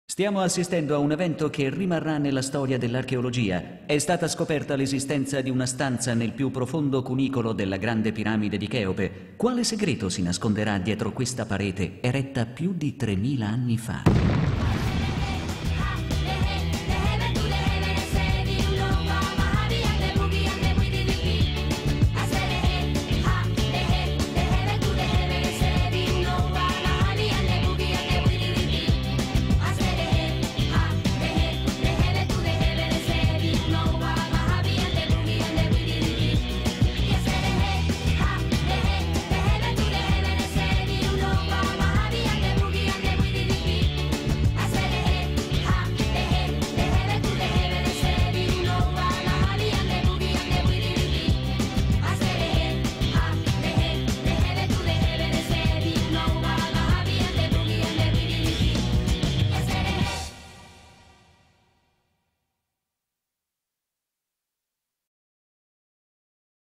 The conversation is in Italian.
Stiamo assistendo a un evento che rimarrà nella storia dell'archeologia. È stata scoperta l'esistenza di una stanza nel più profondo cunicolo della grande piramide di Cheope. Quale segreto si nasconderà dietro questa parete eretta più di 3000 anni fa?